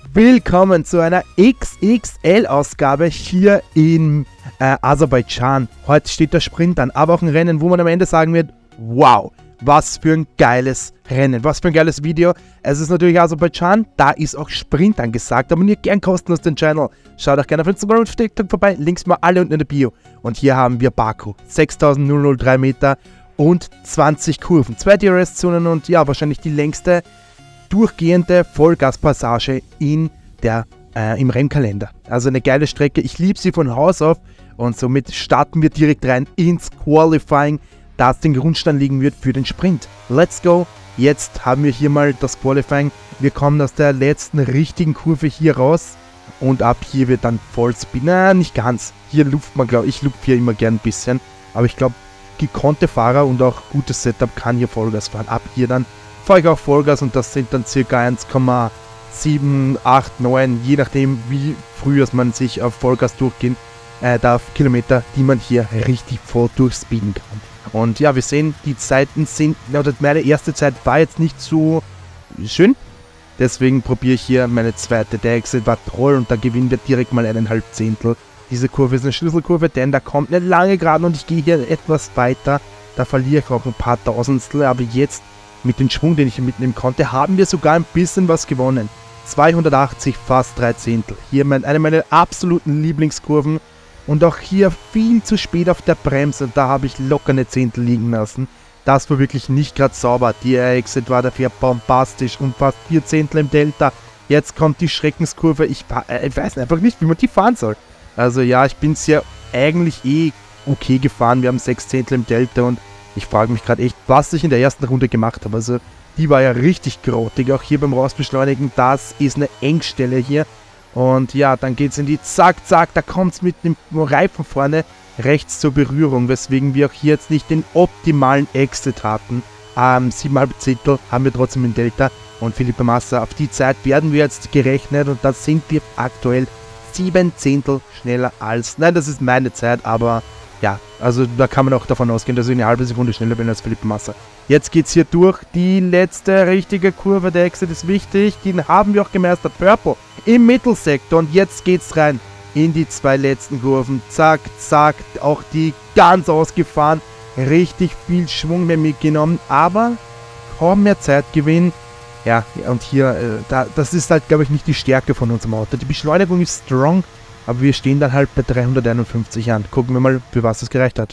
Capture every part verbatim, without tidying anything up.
Willkommen zu einer X X L-Ausgabe hier in äh, Aserbaidschan. Heute steht der Sprint an, aber auch ein Rennen, wo man am Ende sagen wird, wow, was für ein geiles Rennen, was für ein geiles Video. Es ist natürlich Aserbaidschan, da ist auch Sprint angesagt. Abonniert gern kostenlos den Channel. Schaut auch gerne auf Instagram und TikTok vorbei, Links mal alle unten in der Bio. Und hier haben wir Baku, sechstausenddreihundert Meter und zwanzig Kurven. Zwei D R S-Zonen und ja, wahrscheinlich die längste durchgehende Vollgaspassage in der, äh, im Rennkalender. Also eine geile Strecke, ich liebe sie von Haus auf und somit starten wir direkt rein ins Qualifying, das den Grundstein liegen wird für den Sprint. Let's go! Jetzt haben wir hier mal das Qualifying. Wir kommen aus der letzten richtigen Kurve hier raus und ab hier wird dann Vollspeed. Na, nicht ganz. Hier luft man, glaube ich, ich luft hier immer gern ein bisschen, aber ich glaube, gekonnte Fahrer und auch gutes Setup kann hier Vollgas fahren. Ab hier dann fahre ich auch Vollgas und das sind dann ca. eins Komma sieben, acht, neun, je nachdem wie früh man sich auf Vollgas durchgehen äh, darf, Kilometer, die man hier richtig voll durchspeeden kann. Und ja, wir sehen, die Zeiten sind, oder meine erste Zeit war jetzt nicht so schön, deswegen probiere ich hier meine zweite. Der Exit war toll und da gewinnen wir direkt mal eineinhalb Zehntel. Diese Kurve ist eine Schlüsselkurve, denn da kommt eine lange Gerade und ich gehe hier etwas weiter, da verliere ich auch ein paar Tausendstel, aber jetzt mit dem Schwung, den ich hier mitnehmen konnte, haben wir sogar ein bisschen was gewonnen. zweihundertachtzig, fast drei Zehntel. Hier mein, eine meiner absoluten Lieblingskurven. Und auch hier viel zu spät auf der Bremse. Da habe ich locker eine Zehntel liegen lassen. Das war wirklich nicht gerade sauber. Die Exit war dafür bombastisch und fast vier Zehntel im Delta. Jetzt kommt die Schreckenskurve. Ich, äh, ich weiß einfach nicht, wie man die fahren soll. Also ja, ich bin sehr eigentlich eh okay gefahren. Wir haben sechs Zehntel im Delta und ich frage mich gerade echt, was ich in der ersten Runde gemacht habe. Also die war ja richtig grottig. Auch hier beim Rausbeschleunigen, das ist eine Engstelle hier. Und ja, dann geht es in die Zack, Zack, da kommt es mit dem Reifen vorne rechts zur Berührung, weswegen wir auch hier jetzt nicht den optimalen Exit hatten. Ähm, siebeneinhalb Zehntel haben wir trotzdem in Delta. Und Felipe Massa, auf die Zeit werden wir jetzt gerechnet und da sind wir aktuell sieben Zehntel schneller als, nein, das ist meine Zeit, aber ja, also da kann man auch davon ausgehen, dass ich eine halbe Sekunde schneller bin als Felipe Massa. Jetzt geht es hier durch, die letzte richtige Kurve, der Exit ist wichtig, den haben wir auch gemeistert. Purple im Mittelsektor und jetzt geht's rein in die zwei letzten Kurven. Zack, zack, auch die ganz ausgefahren, richtig viel Schwung mehr mitgenommen, aber kaum mehr Zeitgewinn. Ja, und hier, äh, da, das ist halt, glaube ich, nicht die Stärke von unserem Auto. Die Beschleunigung ist strong, aber wir stehen dann halt bei dreihunderteinundfünfzig an. Gucken wir mal, für was es gereicht hat.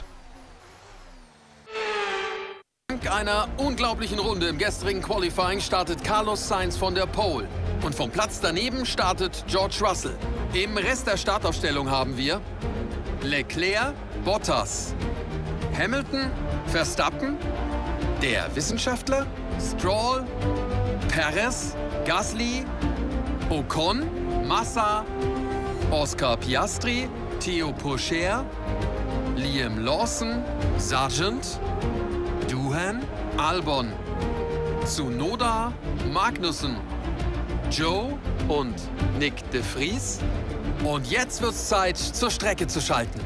Dank einer unglaublichen Runde im gestrigen Qualifying startet Carlos Sainz von der Pole. Und vom Platz daneben startet George Russell. Im Rest der Startaufstellung haben wir Leclerc, Bottas, Hamilton, Verstappen, der Wissenschaftler, Stroll, Perez, Gasly, Ocon, Massa, Oscar Piastri, Theo Pourchaire, Liam Lawson, Sargent, Doohan, Albon, Tsunoda, Magnussen, Joe und Nick de Vries. Und jetzt wird's Zeit, zur Strecke zu schalten.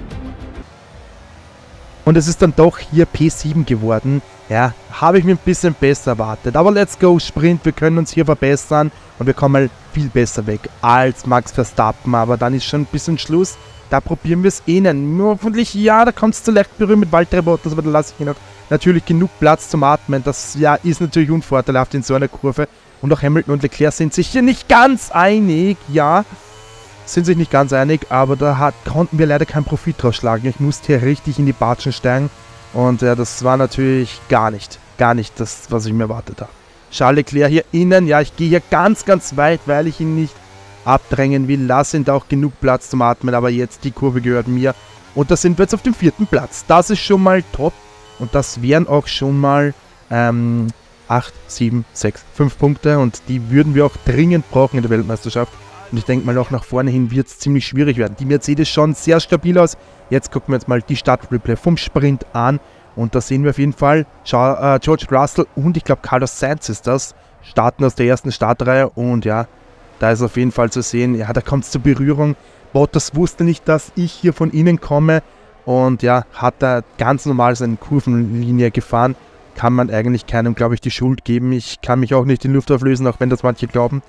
Und es ist dann doch hier P sieben geworden. Ja, habe ich mir ein bisschen besser erwartet. Aber let's go, Sprint, wir können uns hier verbessern. Und wir kommen mal viel besser weg als Max Verstappen. Aber dann ist schon ein bisschen Schluss. Da probieren wir es innen. Hoffentlich, ja, da kommt es zu leicht berühren mit Valtteri Bottas. Aber da lasse ich ihn auch natürlich genug Platz zum Atmen. Das ja ist natürlich unvorteilhaft in so einer Kurve. Und auch Hamilton und Leclerc sind sich hier nicht ganz einig. Ja, sind sich nicht ganz einig. Aber da hat, konnten wir leider keinen Profit draus schlagen. Ich musste hier richtig in die Batschen steigen. Und ja, das war natürlich gar nicht, gar nicht das, was ich mir erwartet habe. Charles Leclerc hier innen. Ja, ich gehe hier ganz, ganz weit, weil ich ihn nicht abdrängen will. Lass ihn da auch genug Platz zum Atmen. Aber jetzt, die Kurve gehört mir. Und da sind wir jetzt auf dem vierten Platz. Das ist schon mal top. Und das wären auch schon mal ähm, acht, sieben, sechs, fünf Punkte. Und die würden wir auch dringend brauchen in der Weltmeisterschaft. Und ich denke mal, auch nach vorne hin wird es ziemlich schwierig werden. Die Mercedes schauen sehr stabil aus. Jetzt gucken wir uns mal die Start-Replay vom Sprint an. Und da sehen wir auf jeden Fall äh, George Russell und ich glaube Carlos Sainz ist das. Starten aus der ersten Startreihe. Und ja, da ist auf jeden Fall zu sehen, ja, da kommt es zur Berührung. Bottas wusste nicht, dass ich hier von innen komme. Und ja, hat da ganz normal seine Kurvenlinie gefahren. Kann man eigentlich keinem, glaube ich, die Schuld geben. Ich kann mich auch nicht in Luft auflösen, auch wenn das manche glauben.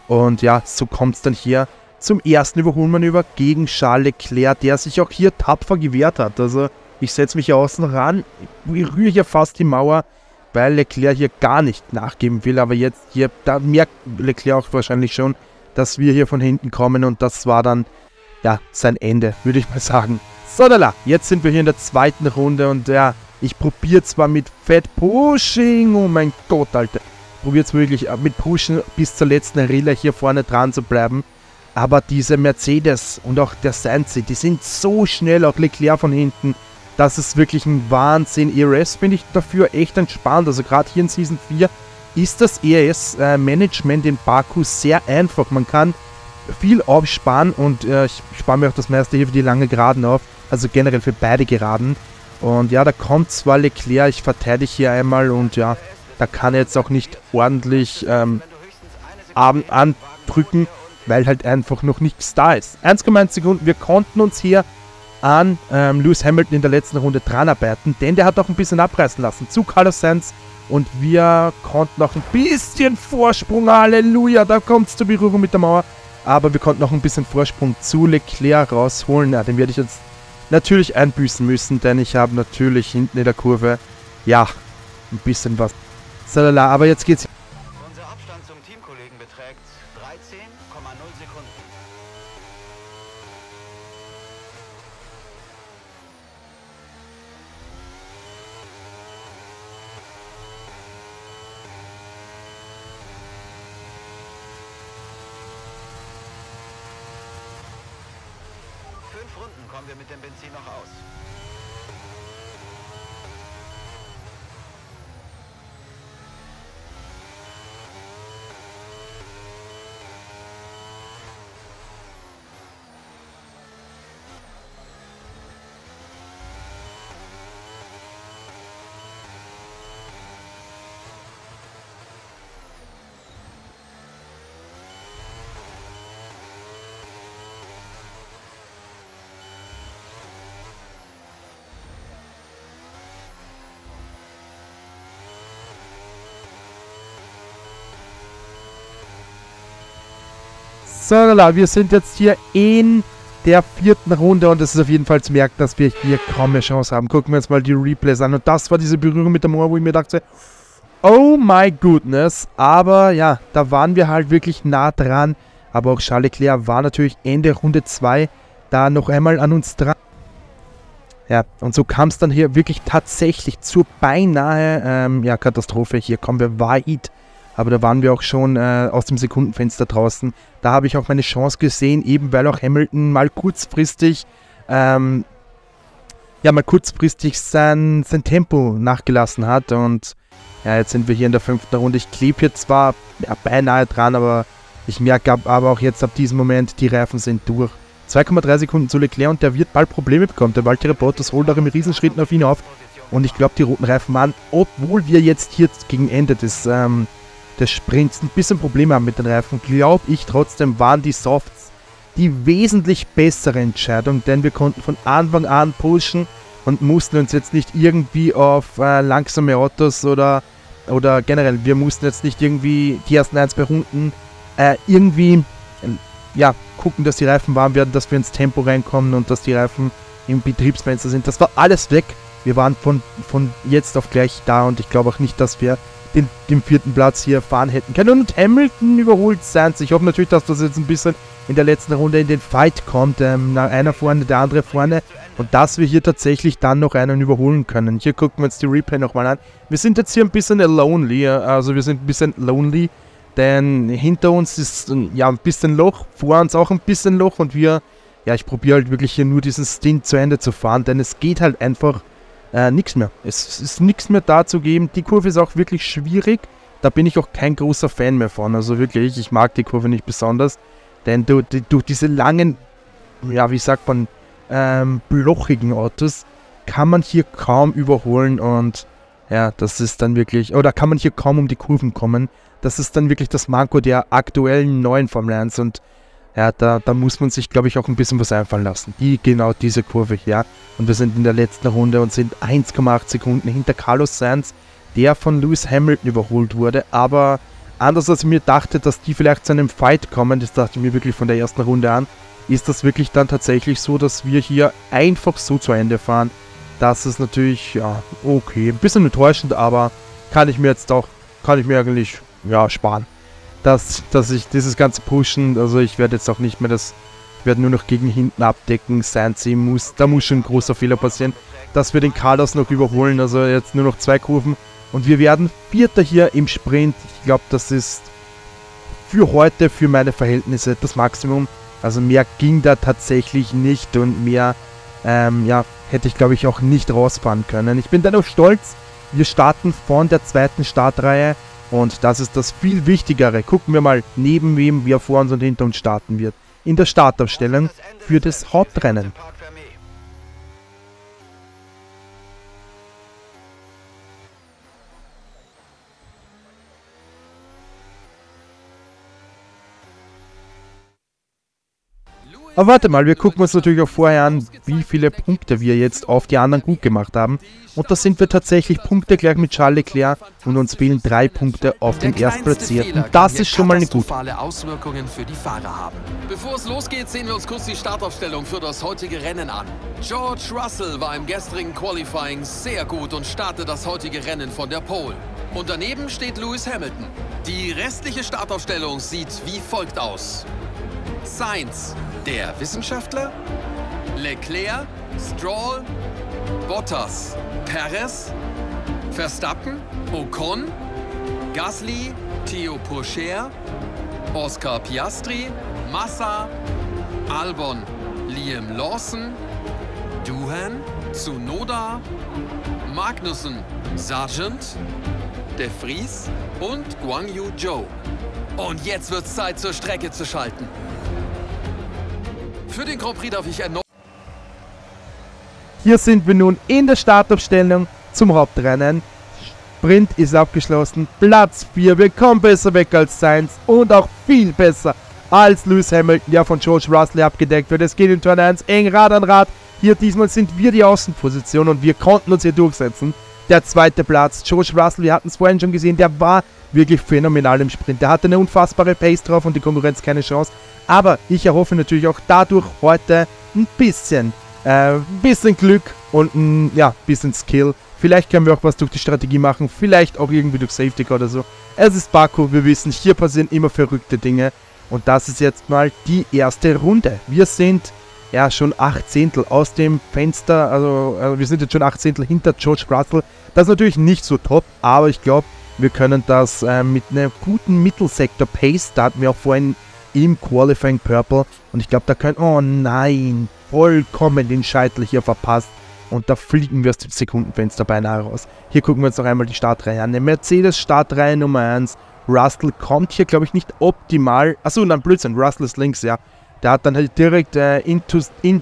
Und ja, so kommt es dann hier zum ersten Überholmanöver gegen Charles Leclerc, der sich auch hier tapfer gewehrt hat. Also ich setze mich hier außen ran, berühre hier fast die Mauer, weil Leclerc hier gar nicht nachgeben will. Aber jetzt hier, da merkt Leclerc auch wahrscheinlich schon, dass wir hier von hinten kommen. Und das war dann, ja, sein Ende, würde ich mal sagen. So, lala, jetzt sind wir hier in der zweiten Runde und ja, ich probiere zwar mit Fat Pushing, oh mein Gott, Alter. Probiert es wirklich mit Pushen bis zur letzten Rille hier vorne dran zu bleiben. Aber diese Mercedes und auch der Sainz, die sind so schnell, auch Leclerc von hinten. Das ist wirklich ein Wahnsinn. E R S finde ich dafür echt entspannt. Also gerade hier in Season vier ist das E R S-Management in Baku sehr einfach. Man kann viel aufsparen und äh, ich spare mir auch das meiste hier für die lange Geraden auf. Also generell für beide Geraden. Und ja, da kommt zwar Leclerc, ich verteidige hier einmal und ja, da kann er jetzt auch nicht ordentlich ähm, andrücken, weil halt einfach noch nichts da ist. eins Komma eins Sekunden, wir konnten uns hier an ähm, Lewis Hamilton in der letzten Runde dran arbeiten, denn der hat auch ein bisschen abreißen lassen zu Carlos Sainz und wir konnten auch ein bisschen Vorsprung, Halleluja, da kommt es zur Berührung mit der Mauer, aber wir konnten auch ein bisschen Vorsprung zu Leclerc rausholen. Ja, den werde ich jetzt natürlich einbüßen müssen, denn ich habe natürlich hinten in der Kurve, ja, ein bisschen was. Salala, aber jetzt geht's. Unser Abstand zum Teamkollegen beträgt dreizehn Komma null Sekunden. Fünf Runden kommen wir mit dem Benzin noch aus. So, wir sind jetzt hier in der vierten Runde und es ist auf jeden Fall zu merken, dass wir hier kaum mehr Chance haben. Gucken wir uns mal die Replays an und das war diese Berührung mit der Mauer, wo ich mir dachte, oh my goodness, aber ja, da waren wir halt wirklich nah dran, aber auch Charles Leclerc war natürlich Ende Runde zwei da noch einmal an uns dran. Ja, und so kam es dann hier wirklich tatsächlich zur beinahe ähm, ja, Katastrophe. Hier kommen wir weit. Aber da waren wir auch schon äh, aus dem Sekundenfenster draußen. Da habe ich auch meine Chance gesehen, eben weil auch Hamilton mal kurzfristig, ähm, ja, mal kurzfristig sein, sein Tempo nachgelassen hat. Und ja, jetzt sind wir hier in der fünften Runde. Ich klebe hier zwar ja, beinahe dran, aber ich merke aber auch jetzt ab diesem Moment, die Reifen sind durch. zwei Komma drei Sekunden zu Leclerc und der wird bald Probleme bekommen. Der Valtteri Bottas holt auch im Riesenschritten auf ihn auf. Und ich glaube, die roten Reifen waren, obwohl wir jetzt hier gegen Ende des... Ähm, des Sprints ein bisschen Probleme haben mit den Reifen, glaube ich trotzdem, waren die Softs die wesentlich bessere Entscheidung, denn wir konnten von Anfang an pushen und mussten uns jetzt nicht irgendwie auf äh, langsame Autos oder, oder generell, wir mussten jetzt nicht irgendwie die ersten ein, zwei Runden äh, irgendwie äh, ja, gucken, dass die Reifen warm werden, dass wir ins Tempo reinkommen und dass die Reifen im Betriebsfenster sind. Das war alles weg. Wir waren von, von jetzt auf gleich da und ich glaube auch nicht, dass wir Den, den vierten Platz hier fahren hätten können. Und Hamilton überholt Sainz. Ich hoffe natürlich, dass das jetzt ein bisschen in der letzten Runde in den Fight kommt. Ähm, einer vorne, der andere vorne. Und dass wir hier tatsächlich dann noch einen überholen können. Hier gucken wir uns die Replay nochmal an. Wir sind jetzt hier ein bisschen lonely. Also wir sind ein bisschen lonely. Denn hinter uns ist ja ein bisschen Loch. Vor uns auch ein bisschen Loch. Und wir, ja, ich probiere halt wirklich hier nur diesen Stint zu Ende zu fahren. Denn es geht halt einfach Äh, nichts mehr. Es ist nichts mehr da zu geben. Die Kurve ist auch wirklich schwierig. Da bin ich auch kein großer Fan mehr von. Also wirklich, ich mag die Kurve nicht besonders. Denn durch, durch diese langen, ja, wie sagt man, ähm, blochigen Autos kann man hier kaum überholen. Und ja, das ist dann wirklich, oder kann man hier kaum um die Kurven kommen. Das ist dann wirklich das Manko der aktuellen neuen Formel eins. Und ja, da, da muss man sich, glaube ich, auch ein bisschen was einfallen lassen. Die, genau diese Kurve hier. Und wir sind in der letzten Runde und sind eins Komma acht Sekunden hinter Carlos Sainz, der von Lewis Hamilton überholt wurde. Aber Anders als ich mir dachte, dass die vielleicht zu einem Fight kommen, das dachte ich mir wirklich von der ersten Runde an, ist das wirklich dann tatsächlich so, dass wir hier einfach so zu Ende fahren. Das ist natürlich, ja, okay, ein bisschen enttäuschend, aber kann ich mir jetzt auch, kann ich mir eigentlich, ja, sparen. Dass, dass ich dieses ganze Pushen, also ich werde jetzt auch nicht mehr das, ich werde nur noch gegen hinten abdecken, Sainz muss, da muss schon ein großer Fehler passieren, dass wir den Carlos noch überholen, also jetzt nur noch zwei Kurven und wir werden Vierter hier im Sprint. Ich glaube, das ist für heute, für meine Verhältnisse das Maximum, also mehr ging da tatsächlich nicht und mehr, ähm, ja, hätte ich glaube ich auch nicht rausfahren können. Ich bin dennoch stolz, wir starten von der zweiten Startreihe. Und das ist das viel Wichtigere. Gucken wir mal, neben wem wir vor uns und hinter uns starten wird. In der Startaufstellung für das Hauptrennen. Aber warte mal, wir gucken uns natürlich auch vorher an, wie viele Punkte wir jetzt auf die anderen gut gemacht haben. Und da sind wir tatsächlich Punkte gleich mit Charles Leclerc und uns fehlen drei Punkte auf den Erstplatzierten. Das ist schon mal eine gute Auswirkungen für die Fahrer haben. Bevor es losgeht, sehen wir uns kurz die Startaufstellung für das heutige Rennen an. George Russell war im gestrigen Qualifying sehr gut und startet das heutige Rennen von der Pole. Und daneben steht Lewis Hamilton. Die restliche Startaufstellung sieht wie folgt aus. Sainz, der Wissenschaftler, Leclerc, Stroll, Bottas, Perez, Verstappen, Ocon, Gasly, Theo Pourchaire, Oscar Piastri, Massa, Albon, Liam Lawson, Doohan, Tsunoda, Magnussen, Sargent, De Vries und Guan Yu Zhou. Und jetzt wird's Zeit, zur Strecke zu schalten. Für den Grand Prix darf ich erneut... Hier sind wir nun in der Startaufstellung zum Hauptrennen. Sprint ist abgeschlossen. Platz vier. Wir kommen besser weg als Sainz und auch viel besser als Lewis Hamilton, der von George Russell abgedeckt wird. Es geht in Turn eins eng Rad an Rad. Hier diesmal sind wir die Außenposition und wir konnten uns hier durchsetzen. Der zweite Platz, George Russell, wir hatten es vorhin schon gesehen, der war wirklich phänomenal im Sprint. Der hatte eine unfassbare Pace drauf und die Konkurrenz keine Chance. Aber ich erhoffe natürlich auch dadurch heute ein bisschen, äh, ein bisschen Glück und ein ja, bisschen Skill. Vielleicht können wir auch was durch die Strategie machen, vielleicht auch irgendwie durch Safety Car oder so. Es ist Baku, wir wissen, hier passieren immer verrückte Dinge. Und das ist jetzt mal die erste Runde. Wir sind ja schon acht Zehntel aus dem Fenster, also äh, wir sind jetzt schon acht Zehntel hinter George Russell. Das ist natürlich nicht so top, aber ich glaube, wir können das äh, mit einer guten Mittelsektor-Pace, da hatten wir auch vorhin im Qualifying Purple. Und ich glaube, da können... Oh nein, vollkommen den Scheitel hier verpasst. Und da fliegen wir aus dem Sekundenfenster beinahe raus. Hier gucken wir uns noch einmal die Startreihe an. Eine Mercedes Startreihe Nummer eins. Russell kommt hier, glaube ich, nicht optimal. Achso, nein, Blödsinn, Russell ist links, ja. Der hat dann halt direkt äh, intus, in,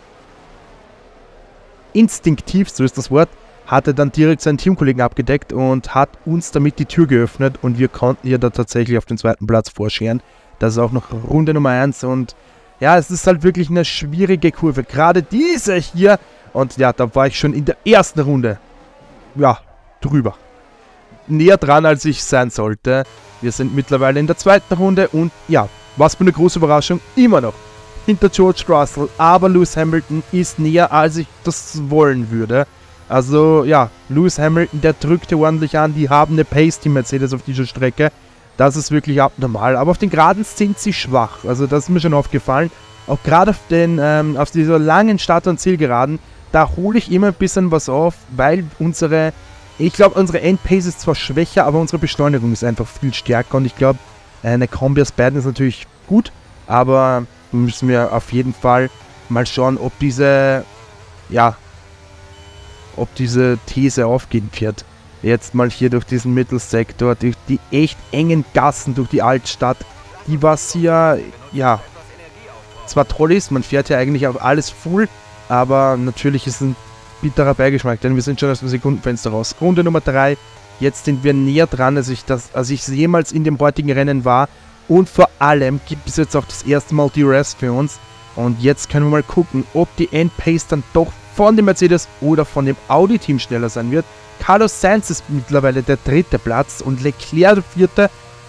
instinktiv, so ist das Wort, hat er dann direkt seinen Teamkollegen abgedeckt und hat uns damit die Tür geöffnet. Und wir konnten hier da tatsächlich auf den zweiten Platz vorscheren. Das ist auch noch Runde Nummer eins und ja, es ist halt wirklich eine schwierige Kurve. Gerade diese hier und ja, da war ich schon in der ersten Runde, ja, drüber. Näher dran, als ich sein sollte. Wir sind mittlerweile in der zweiten Runde und ja, was für eine große Überraschung, immer noch hinter George Russell. Aber Lewis Hamilton ist näher, als ich das wollen würde. Also ja, Lewis Hamilton, der drückte ordentlich an, die haben eine Pace, die Mercedes auf dieser Strecke. Das ist wirklich abnormal, aber auf den Geraden sind sie schwach, also das ist mir schon aufgefallen. Auch gerade auf, den, ähm, auf dieser langen Start- und Zielgeraden, da hole ich immer ein bisschen was auf, weil unsere, ich glaube unsere Endpace ist zwar schwächer, aber unsere Beschleunigung ist einfach viel stärker und ich glaube, eine Kombi aus beiden ist natürlich gut, aber müssen wir auf jeden Fall mal schauen, ob diese, ja, ob diese These aufgehen wird. Jetzt mal hier durch diesen Mittelsektor, durch die echt engen Gassen, durch die Altstadt, die was hier, ja, zwar toll ist, man fährt ja eigentlich auch alles full, aber natürlich ist ein bitterer Beigeschmack, denn wir sind schon aus dem Sekundenfenster raus. Runde Nummer drei, jetzt sind wir näher dran, als ich das, als ich jemals in dem heutigen Rennen war und vor allem gibt es jetzt auch das erste Mal die Rest für uns und jetzt können wir mal gucken, ob die Endpace dann doch von dem Mercedes oder von dem Audi-Team schneller sein wird. Carlos Sainz ist mittlerweile der dritte Platz und Leclerc der vierte.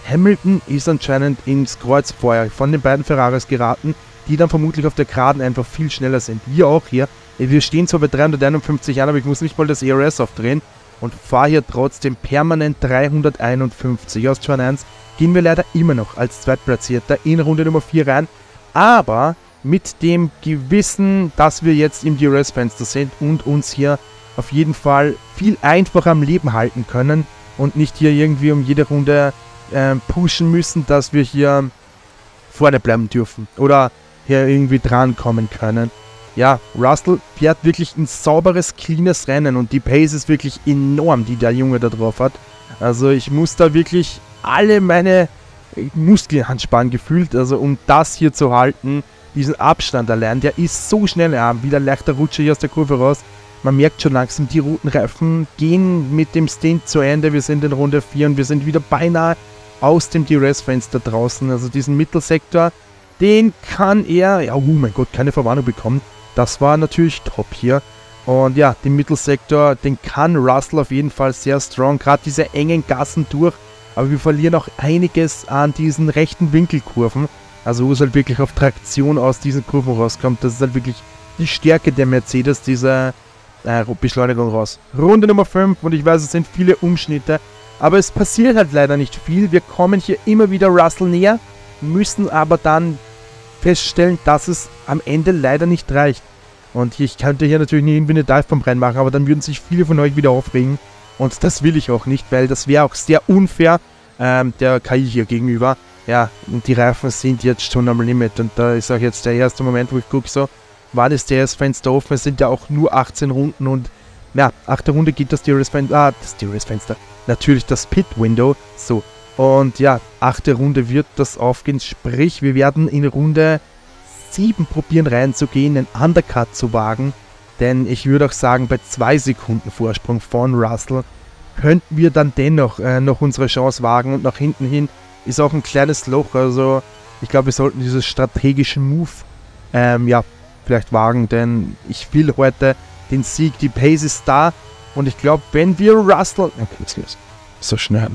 Hamilton ist anscheinend ins Kreuzfeuer von den beiden Ferraris geraten, die dann vermutlich auf der Geraden einfach viel schneller sind. Wir auch hier. Wir stehen zwar bei dreihunderteinundfünfzig an, aber ich muss nicht mal das E R S aufdrehen und fahre hier trotzdem permanent dreihunderteinundfünfzig. Aus Turn eins gehen wir leider immer noch als Zweitplatzierter in Runde Nummer vier rein, aber mit dem Gewissen, dass wir jetzt im D R S-Fenster sind und uns hier auf jeden Fall viel einfacher am Leben halten können und nicht hier irgendwie um jede Runde äh, pushen müssen, dass wir hier vorne bleiben dürfen oder hier irgendwie drankommen können. Ja, Russell fährt wirklich ein sauberes, cleanes Rennen und die Pace ist wirklich enorm, die der Junge da drauf hat. Also ich muss da wirklich alle meine Muskeln anspannen gefühlt, also um das hier zu halten, diesen Abstand allein, der ist so schnell, ja, wieder leichter Rutsche hier aus der Kurve raus. Man merkt schon langsam, die roten Reifen gehen mit dem Stint zu Ende, wir sind in Runde vier und wir sind wieder beinahe aus dem D R S-Fenster draußen, also diesen Mittelsektor, den kann er, ja, oh mein Gott, keine Verwarnung bekommen. Das war natürlich top hier. Und ja, den Mittelsektor, den kann Russell auf jeden Fall sehr strong. Gerade diese engen Gassen durch. Aber wir verlieren auch einiges an diesen rechten Winkelkurven. Also wo es halt wirklich auf Traktion aus diesen Kurven rauskommt. Das ist halt wirklich die Stärke der Mercedes, diese äh, Beschleunigung raus. Runde Nummer fünf und ich weiß, es sind viele Umschnitte. Aber es passiert halt leider nicht viel. Wir kommen hier immer wieder Russell näher. Müssen aber dann feststellen, dass es am Ende leider nicht reicht. Und ich könnte hier natürlich nicht irgendwie eine Divebomb reinmachen, aber dann würden sich viele von euch wieder aufregen. Und das will ich auch nicht, weil das wäre auch sehr unfair ähm, der K I hier gegenüber. Ja, und die Reifen sind jetzt schon am Limit. Und da ist auch jetzt der erste Moment, wo ich gucke so, wann ist das Fenster offen? Es sind ja auch nur achtzehn Runden und ja, achte Runde geht das D R S-Fenster, ah, das D R S-Fenster, natürlich das Pit-Window, so. Und ja, achte Runde wird das aufgehen, sprich, wir werden in Runde sieben probieren reinzugehen, einen Undercut zu wagen. Denn ich würde auch sagen, bei zwei Sekunden Vorsprung von Russell könnten wir dann dennoch äh, noch unsere Chance wagen. Und nach hinten hin ist auch ein kleines Loch. Also ich glaube, wir sollten diesen strategischen Move ähm, ja, vielleicht wagen. Denn ich will heute den Sieg, die Pace ist da. Und ich glaube, wenn wir Russell... Okay, das ist so schnell.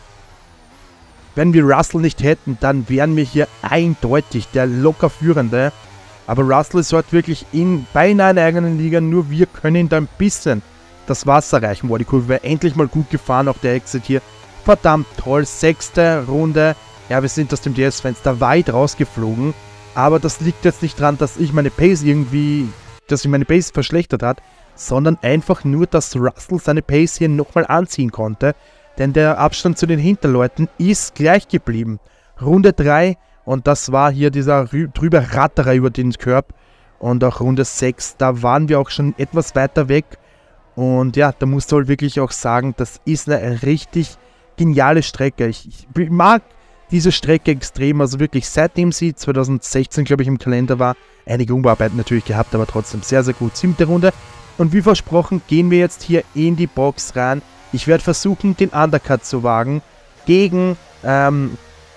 Wenn wir Russell nicht hätten, dann wären wir hier eindeutig der locker Führende. Aber Russell ist heute wirklich in beinahe einer eigenen Liga, nur wir können da ein bisschen das Wasser reichen. Boah, die Kurve wäre endlich mal gut gefahren, auch der Exit hier. Verdammt toll, sechste Runde. Ja, wir sind aus dem D R S-Fenster weit rausgeflogen. Aber das liegt jetzt nicht dran, dass ich meine Pace irgendwie, dass sich meine Pace verschlechtert hat, sondern einfach nur, dass Russell seine Pace hier nochmal anziehen konnte. Denn der Abstand zu den Hinterleuten ist gleich geblieben. Runde drei und das war hier dieser drüber Ratterer über den Curb. Und auch Runde sechs, da waren wir auch schon etwas weiter weg. Und ja, da musst du halt wirklich auch sagen, das ist eine richtig geniale Strecke. Ich, ich mag diese Strecke extrem, also wirklich seitdem sie zwanzig sechzehn, glaube ich, im Kalender war, einige Umbauarbeiten natürlich gehabt, aber trotzdem sehr, sehr gut. Siebte Runde und wie versprochen gehen wir jetzt hier in die Box rein. Ich werde versuchen, den Undercut zu wagen gegen, ähm,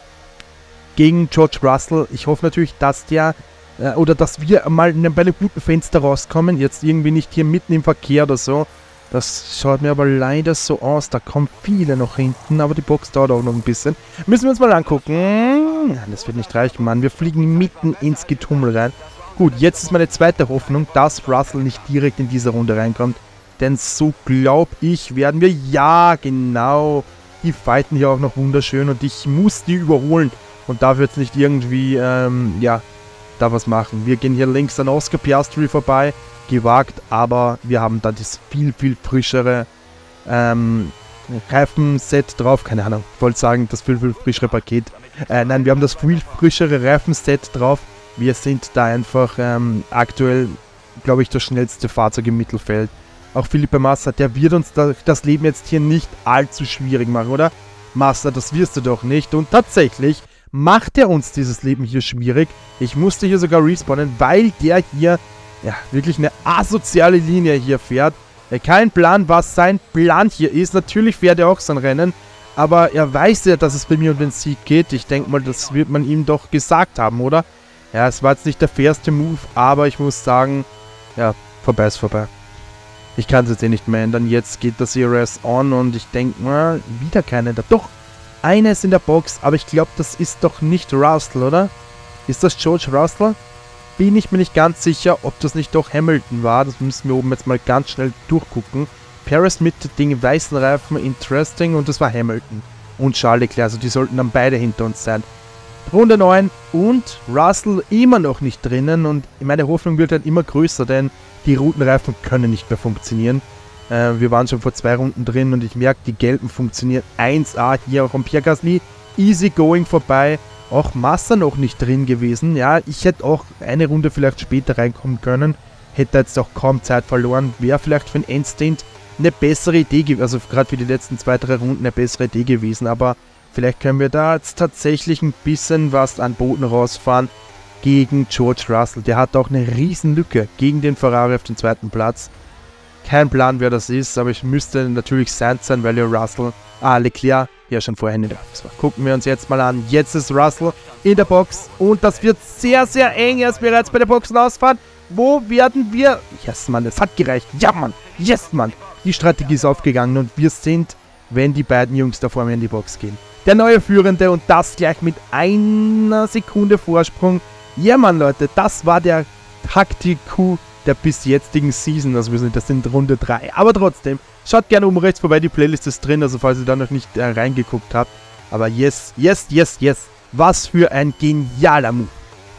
gegen George Russell. Ich hoffe natürlich, dass der, äh, oder dass wir mal bei einem guten Fenster rauskommen. Jetzt irgendwie nicht hier mitten im Verkehr oder so. Das schaut mir aber leider so aus. Da kommen viele noch hinten, aber die Box dauert auch noch ein bisschen. Müssen wir uns mal angucken. Das wird nicht reichen, Mann. Wir fliegen mitten ins Getummel rein. Gut, jetzt ist meine zweite Hoffnung, dass Russell nicht direkt in diese Runde reinkommt. Denn so glaube ich, werden wir, ja genau, die fighten hier auch noch wunderschön und ich muss die überholen und darf jetzt nicht irgendwie, ähm, ja, da was machen. Wir gehen hier links an Oscar Piastri vorbei, gewagt, aber wir haben da das viel, viel frischere ähm, Reifenset drauf, keine Ahnung, ich wollte sagen, das viel, viel frischere Paket. Äh, nein, wir haben das viel frischere Reifenset drauf. Wir sind da einfach ähm, aktuell, glaube ich, das schnellste Fahrzeug im Mittelfeld. Auch Felipe Massa, der wird uns da, das Leben jetzt hier nicht allzu schwierig machen, oder? Massa, das wirst du doch nicht. Und tatsächlich macht er uns dieses Leben hier schwierig. Ich musste hier sogar respawnen, weil der hier ja wirklich eine asoziale Linie hier fährt. Er hat keinen Plan, was sein Plan hier ist. Natürlich fährt er auch sein Rennen, aber er weiß ja, dass es bei mir um den Sieg geht. Ich denke mal, das wird man ihm doch gesagt haben, oder? Ja, es war jetzt nicht der fairste Move, aber ich muss sagen, ja, vorbei ist vorbei. Ich kann es jetzt eh nicht mehr ändern. Jetzt geht das E R S on und ich denke mal, wieder keine da. Doch, Einer ist in der Box, aber ich glaube, das ist doch nicht Russell, oder? Ist das George Russell? Bin ich mir nicht ganz sicher, ob das nicht doch Hamilton war. Das müssen wir oben jetzt mal ganz schnell durchgucken. Paris mit den weißen Reifen, interesting, und das war Hamilton und Charles Leclerc, also die sollten dann beide hinter uns sein. Runde neun und Russell immer noch nicht drinnen, und meine Hoffnung wird halt immer größer, denn die Routenreifen können nicht mehr funktionieren. Äh, wir waren schon vor zwei Runden drin und ich merke, die gelben funktionieren eins A hier auch am Pierre Gasly. Easy going vorbei. Auch Massa noch nicht drin gewesen. Ja, ich hätte auch eine Runde vielleicht später reinkommen können. Hätte jetzt auch kaum Zeit verloren. Wäre vielleicht für den Endstint eine bessere Idee gewesen. Also gerade für die letzten zwei, drei Runden eine bessere Idee gewesen. Aber vielleicht können wir da jetzt tatsächlich ein bisschen was an Boden rausfahren gegen George Russell. Der hat auch eine riesen Lücke gegen den Ferrari auf den zweiten Platz. Kein Plan, wer das ist, aber ich müsste natürlich Sainz sein, weil ja Russell, ah, Leclerc, ja schon vorher nicht. So, gucken wir uns jetzt mal an. Jetzt ist Russell in der Box und das wird sehr, sehr eng. Er ist bereits bei der Boxenausfahrt. Wo werden wir... Yes, Mann, es hat gereicht. Ja, Mann. Yes, Mann. Die Strategie ist aufgegangen und wir sind, wenn die beiden Jungs da vor mir in die Box gehen, der neue Führende, und das gleich mit einer Sekunde Vorsprung. Ja, Mann, Leute, das war der Taktik-Coup der bis jetzigen Season. Also wir sind das in Runde drei. Aber trotzdem, schaut gerne oben rechts vorbei, die Playlist ist drin, also falls ihr da noch nicht äh, reingeguckt habt. Aber yes, yes, yes, yes. Was für ein genialer Move.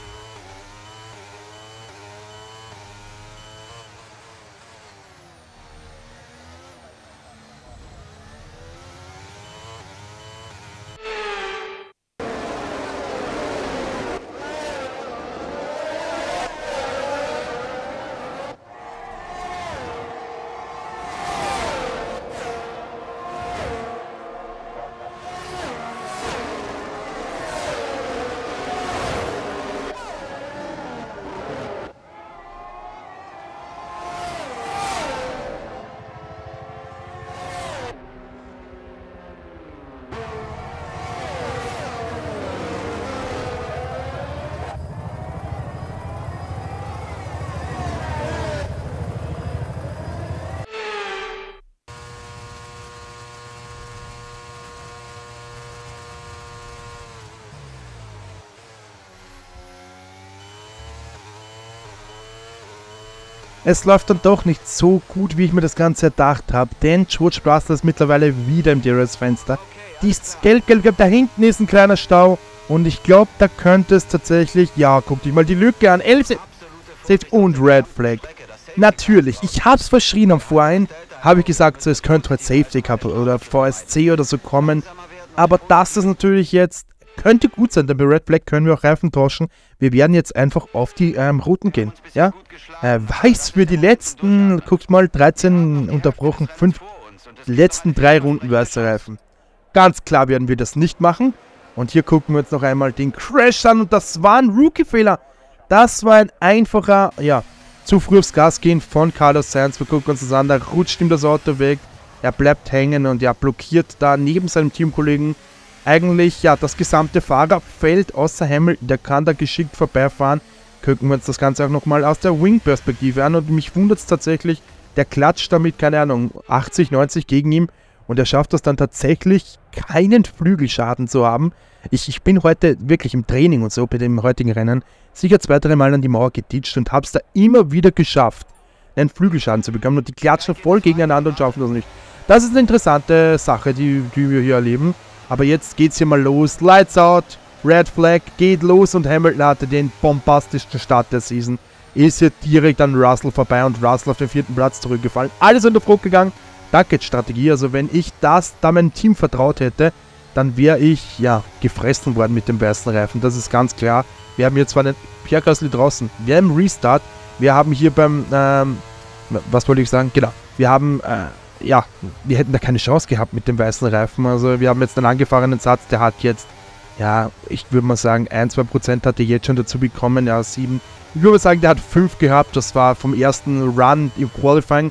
Es läuft dann doch nicht so gut, wie ich mir das Ganze erdacht habe, denn George Russell ist mittlerweile wieder im D R S-Fenster. Dies Gelb, Gelb, Gelb, da hinten ist ein kleiner Stau und ich glaube, da könnte es tatsächlich, ja, guck dich mal die Lücke an, elf Safety und Red Flag. Natürlich, ich habe es verschrien am Vorhin, habe ich gesagt, so, es könnte heute Safety Cup oder V S C oder so kommen, aber das ist natürlich jetzt, könnte gut sein, denn bei Red Flag können wir auch Reifen tauschen. Wir werden jetzt einfach auf die ähm, Routen gehen. Ja? Äh, weiß für die letzten, guckt mal, dreizehn unterbrochen, fünf, die letzten drei Runden weiße Reifen. Ganz klar werden wir das nicht machen. Und hier gucken wir uns noch einmal den Crash an und das war ein Rookie-Fehler. Das war ein einfacher, ja, zu früh aufs Gas gehen von Carlos Sainz. Wir gucken uns das an, da rutscht ihm das Auto weg. Er bleibt hängen und ja, blockiert da neben seinem Teamkollegen eigentlich, ja, das gesamte Fahrerfeld außer Hamilton, der kann da geschickt vorbeifahren. Gucken wir uns das Ganze auch nochmal aus der Wing-Perspektive an und mich wundert es tatsächlich, der klatscht damit, keine Ahnung, achtzig, neunzig gegen ihm und er schafft das dann tatsächlich, keinen Flügelschaden zu haben. Ich, ich bin heute wirklich im Training und so bei dem heutigen Rennen sicher zwei, drei Mal an die Mauer getitscht und habe es da immer wieder geschafft, einen Flügelschaden zu bekommen und die klatschen voll gegeneinander und schaffen das nicht. Das ist eine interessante Sache, die, die wir hier erleben. Aber jetzt geht's hier mal los. Lights out, Red Flag geht los und Hamilton hatte den bombastischsten Start der Season. Ist hier direkt an Russell vorbei und Russell auf den vierten Platz zurückgefallen. Alles unter Druck gegangen. Danke, Strategie. Also wenn ich das da meinem Team vertraut hätte, dann wäre ich, ja, gefressen worden mit dem weißen Reifen. Das ist ganz klar. Wir haben hier zwar den Pierre Gasly draußen. Wir haben Restart. Wir haben hier beim, ähm, was wollte ich sagen? Genau. Wir haben, äh, ja, wir hätten da keine Chance gehabt mit dem weißen Reifen. Also wir haben jetzt einen angefahrenen Satz, der hat jetzt, ja, ich würde mal sagen, ein, zwei Prozent hat er jetzt schon dazu bekommen, ja, sieben. Ich würde mal sagen, der hat fünf gehabt, das war vom ersten Run im Qualifying.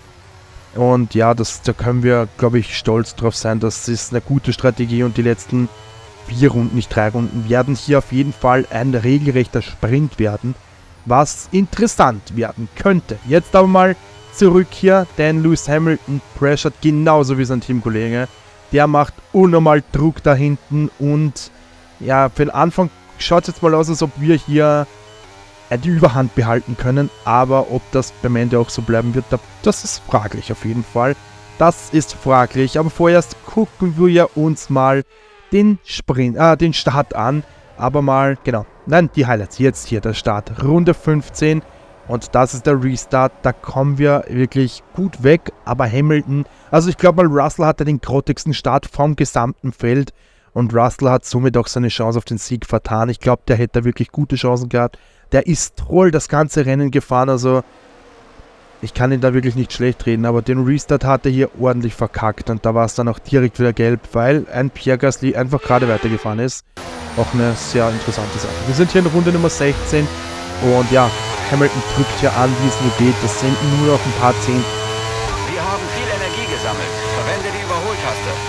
Und ja, das, da können wir, glaube ich, stolz drauf sein. Das ist eine gute Strategie und die letzten vier Runden, nicht drei Runden, werden hier auf jeden Fall ein regelrechter Sprint werden, was interessant werden könnte. Jetzt aber mal zurück hier, denn Lewis Hamilton pressured genauso wie sein Teamkollege. der macht unnormal Druck da hinten und ja, für den Anfang schaut es jetzt mal aus, als ob wir hier die Überhand behalten können, aber ob das beim Ende auch so bleiben wird, das ist fraglich auf jeden Fall. Das ist fraglich, aber vorerst gucken wir uns mal den Sprint, äh, den Start an, aber mal, genau, nein, die Highlights, jetzt hier der Start, Runde fünfzehn und das ist der Restart, da kommen wir wirklich gut weg, aber Hamilton, also ich glaube mal, Russell hatte den grottigsten Start vom gesamten Feld und Russell hat somit auch seine Chance auf den Sieg vertan, ich glaube, der hätte wirklich gute Chancen gehabt, der ist toll das ganze Rennen gefahren, also ich kann ihn da wirklich nicht schlecht reden, aber den Restart hat er hier ordentlich verkackt und da war es dann auch direkt wieder gelb, weil ein Pierre Gasly einfach gerade weitergefahren ist. Auch eine sehr interessante Sache. Wir sind hier in Runde Nummer sechzehn und ja, Hamilton drückt hier an, wie es nur geht. Das sind nur noch ein paar Zehntel. Wir haben viel Energie gesammelt. Verwende die Überholtaste.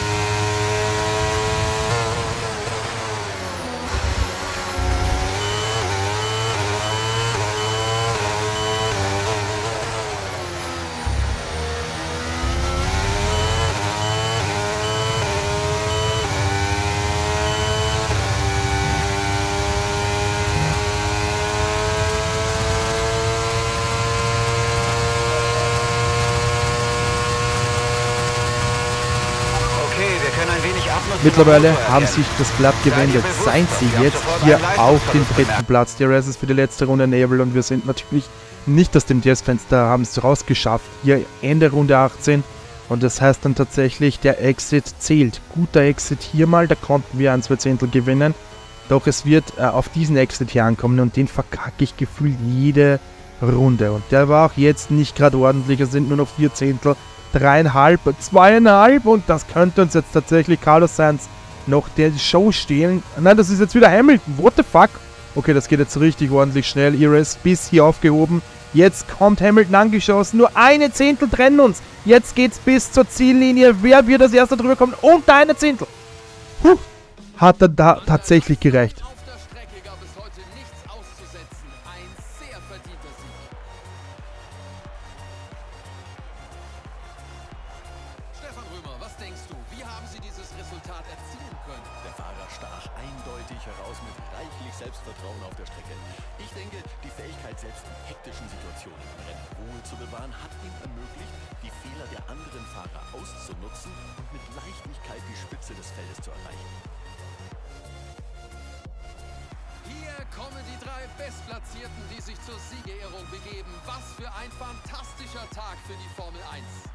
Mittlerweile haben sich das Blatt gewendet. Seien sie jetzt hier auf den dritten Platz. Die Rest ist für die letzte Runde Nebel und wir sind natürlich nicht aus dem D S-Fenster, haben es rausgeschafft. Hier Ende Runde achtzehn und das heißt dann tatsächlich, der Exit zählt. Guter Exit hier mal, da konnten wir ein, zwei Zehntel gewinnen. Doch es wird äh, auf diesen Exit hier ankommen und den verkacke ich gefühlt jede Runde. Und der war auch jetzt nicht gerade ordentlich, es sind nur noch vier Zehntel. Dreieinhalb, zweieinhalb und das könnte uns jetzt tatsächlich Carlos Sainz noch der Show stehlen. Nein, das ist jetzt wieder Hamilton. What the fuck? Okay, das geht jetzt richtig ordentlich schnell. E R S bis hier aufgehoben. Jetzt kommt Hamilton angeschossen. Nur eine Zehntel trennen uns. Jetzt geht's bis zur Ziellinie. Wer wird als erster drüber kommen? Und eine Zehntel. Puh. Hat er da tatsächlich gereicht. Selbstvertrauen auf der Strecke. Ich denke, die Fähigkeit, selbst in hektischen Situationen im Rennen Ruhe zu bewahren, hat ihm ermöglicht, die Fehler der anderen Fahrer auszunutzen und mit Leichtigkeit die Spitze des Feldes zu erreichen. Hier kommen die drei Bestplatzierten, die sich zur Siegerehrung begeben. Was für ein fantastischer Tag für die Formel eins.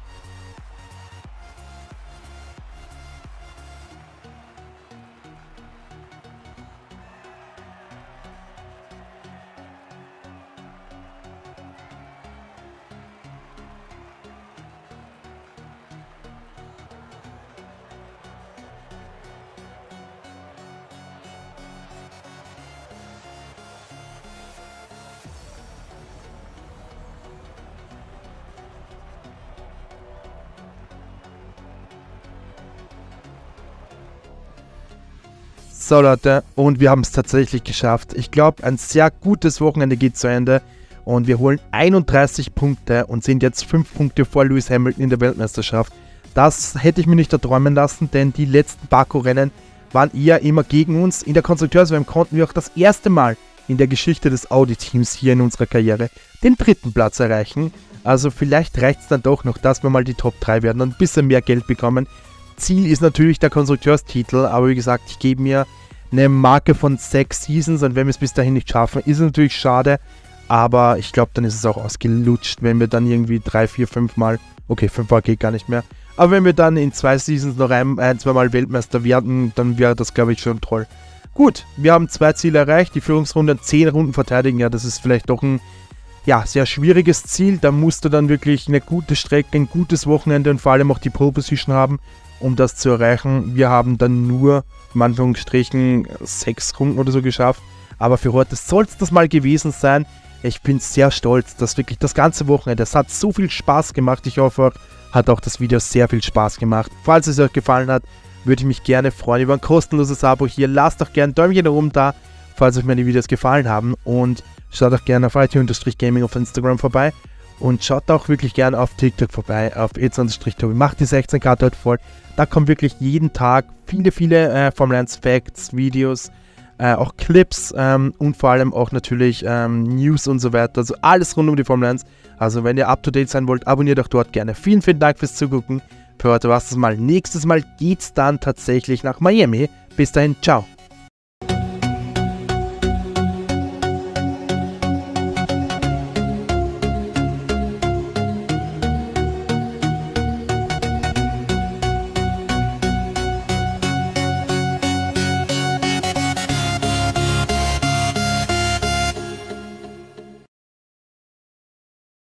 So Leute, und wir haben es tatsächlich geschafft. Ich glaube, ein sehr gutes Wochenende geht zu Ende und wir holen einunddreißig Punkte und sind jetzt fünf Punkte vor Lewis Hamilton in der Weltmeisterschaft. Das hätte ich mir nicht erträumen lassen, denn die letzten Baku-Rennen waren eher immer gegen uns. In der Konstrukteurs-W M konnten wir auch das erste Mal in der Geschichte des Audi-Teams hier in unserer Karriere den dritten Platz erreichen. Also vielleicht reicht es dann doch noch, dass wir mal die Top drei werden und ein bisschen mehr Geld bekommen. Ziel ist natürlich der Konstrukteurstitel, aber wie gesagt, ich gebe mir eine Marke von sechs Seasons und wenn wir es bis dahin nicht schaffen, ist es natürlich schade, aber ich glaube, dann ist es auch ausgelutscht, wenn wir dann irgendwie drei, vier, fünf Mal, okay, fünf Mal geht gar nicht mehr, aber wenn wir dann in zwei Seasons noch ein, ein zwei Mal Weltmeister werden, dann wäre das, glaube ich, schon toll. Gut, wir haben zwei Ziele erreicht, die Führungsrunde zehn Runden verteidigen, ja, das ist vielleicht doch ein ja, sehr schwieriges Ziel, da musst du dann wirklich eine gute Strecke, ein gutes Wochenende und vor allem auch die Pole Position haben, um das zu erreichen. Wir haben dann nur, in Anführungsstrichen, sechs Runden oder so geschafft. Aber für heute soll es das mal gewesen sein. Ich bin sehr stolz, dass wirklich das ganze Wochenende, es hat so viel Spaß gemacht. Ich hoffe, hat auch das Video sehr viel Spaß gemacht. Falls es euch gefallen hat, würde ich mich gerne freuen über ein kostenloses Abo hier. Lasst doch gerne ein Däumchen nach oben da, falls euch meine Videos gefallen haben. Und schaut auch gerne auf I T Gaming auf Instagram vorbei. Und schaut auch wirklich gerne auf TikTok vorbei, auf e zwanzig Tobi. Macht die sechzehn K dort voll. Da kommen wirklich jeden Tag viele, viele äh, Formel eins Facts, Videos, äh, auch Clips ähm, und vor allem auch natürlich ähm, News und so weiter. Also alles rund um die Formel eins. Also wenn ihr up to date sein wollt, abonniert auch dort gerne. Vielen, vielen Dank fürs Zugucken. Für heute war es das mal. Nächstes Mal geht's dann tatsächlich nach Miami. Bis dahin, ciao.